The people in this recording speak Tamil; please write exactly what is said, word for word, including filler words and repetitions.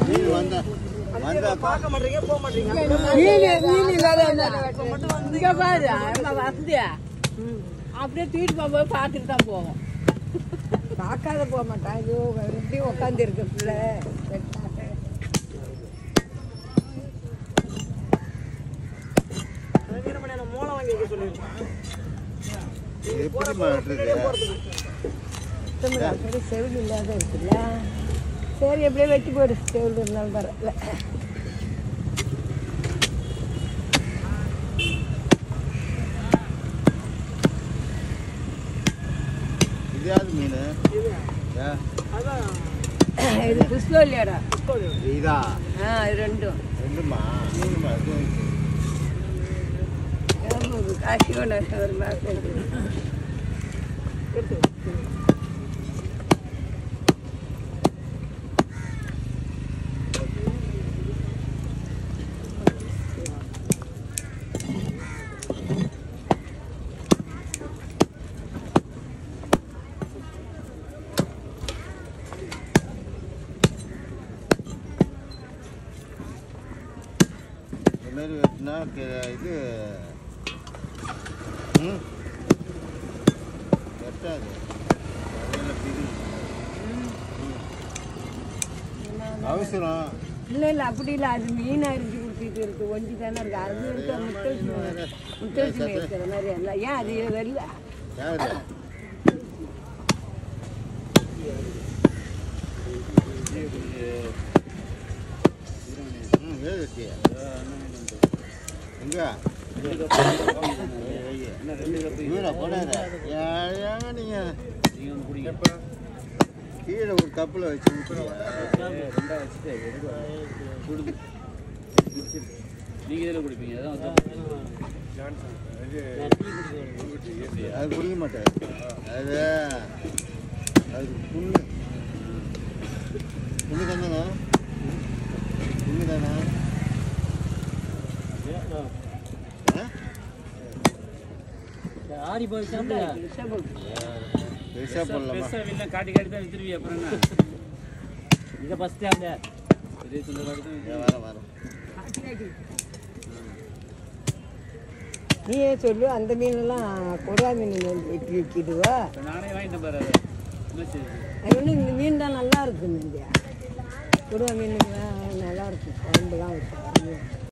பார்க்க மாட்டீங்க போக மாட்டீங்க வசதியா அப்படியே தூக்கிட்டு போகும்போது பார்த்துட்டு தான் போவோம். பார்க்காத போக மாட்டான். இது இப்படி உட்காந்து இருக்கு பிள்ளை. மூலம் வாங்கி வைக்க சொல்லியிருக்கேன். செவில் இல்லாத இருக்குல்ல. சரி எப்படியே வெட்டி போடு. செவில் இருந்தாலும் பரவாயில்ல. மீன் இது புஷ்கோலியாடா. இதா ஆ இது ரெண்டும் ரெண்டுமா காசியோட ஒரு மாதம் மாதிரி வெட்டினா இது வெட்டாது அவசரம் இல்லை இல்லை அப்படி இல்லை. அது மீன் அரிஞ்சு கொடுத்துட்டு இருக்கு. ஒஞ்சி தானே இருக்கு. அது எடுத்து முத்தரிசி முத்தரிசி இருக்கிற மாதிரி எல்லாம் ஏன் அது வரல. கீழே ஒரு கப்பில் வச்சு நீங்க இதில் குடிப்பீங்க. அது குடிக்க மாட்டேன். அது அது புண்ணு புண்ணு தானேங்க புண்ணு தானே ஆடி போய் பெருசா போடலாமா? காட்டி காட்டி தான் வித்துருவீங்க. அப்புறம் என்ன இதை ஃபஸ்ட்டு அந்த இதே சொல்ல வர வர நீயே சொல்லு. அந்த மீனெல்லாம் கொடுவா மீன் வெட்டி வைக்கிடுவா. நானே வாங்கிட்டு பாரு. அது ஒன்று இந்த மீன் தான் நல்லா இருக்கும். இந்தியா கொடுவா மீன் நல்லா இருக்கும். குழம்புலாம் வச்சு